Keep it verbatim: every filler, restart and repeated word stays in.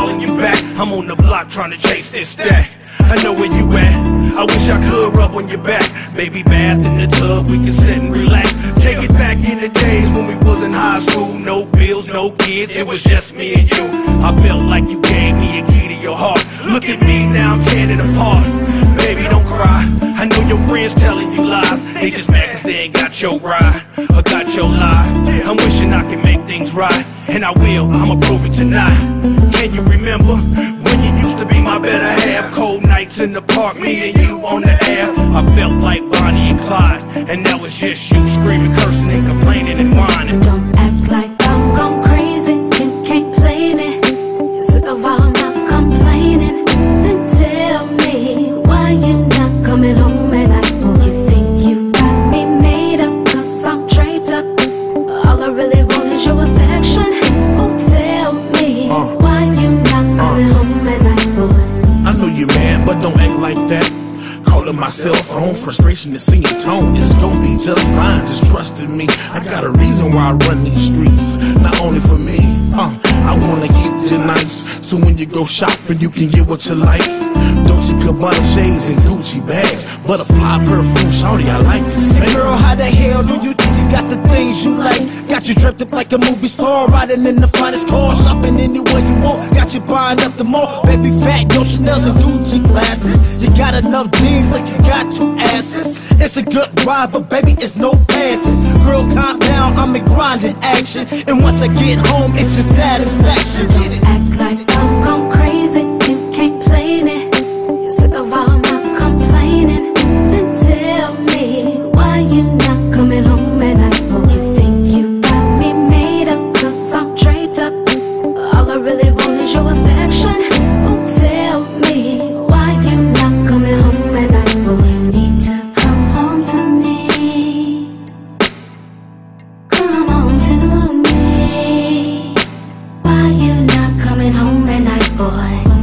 calling you back. I'm on the block trying to chase this stack. I know where you at, I wish I could rub on your back. Baby bath in the tub, we can sit and relax. Take it back in the days when we was in high school. No bills, no kids, it was just me and you. I felt like you gave me a key to your heart. Look at me now, I'm tearing apart. Baby, don't cry, I know your friends telling you lies. They just mad cause they ain't got your ride or got your lies. I'm wishing I could make things right, and I will, I'ma prove it tonight. Can you remember when you used to be my better half? Cold nights in the park, me and you on the air. I felt like Bonnie and Clyde, and that was just you screaming, cursing and complaining and whining. Don't act like I'm gone crazy, you can't play me. You're sick of all my complaining. Then tell me why you not coming home at night. You think you got me made up cause I'm draped up. All I really want is your affection. Oh, tell me uh, why you not coming uh, home at night, boy. I know you mad, but don't act like that. Calling my cell phone, frustration is in your tone. It's gonna be just fine, just trust in me. I got a reason why I run these streets, not only for me. Uh, I wanna keep you nice, so when you go shopping, you can get what you like. Dolce Gabbana shades and Gucci bags, butterfly perfume, shawty, I like this smell. Girl, how the hell do you think you got the things you like? Got you dressed up like a movie star, riding in the finest car, shopping anywhere you want. Got you buying up the mall, baby fat, your Chanel's and Gucci glasses. You got enough jeans like you got two asses. It's a good ride, but baby, it's no passes. Girl, calm down, I'm in grinding action, and once I get home, it's just satisfaction. Get it? Act like I'm gone crazy, you can't play me. You're sick of all my complaining. Then tell me why you not coming home at night, boy. You think you got me made up cause I'm draped up. All I really want is your affection. Oh, tell me why you not coming home at night, boy. You need to come home to me. Come on to me. Why you not coming home at night, boy?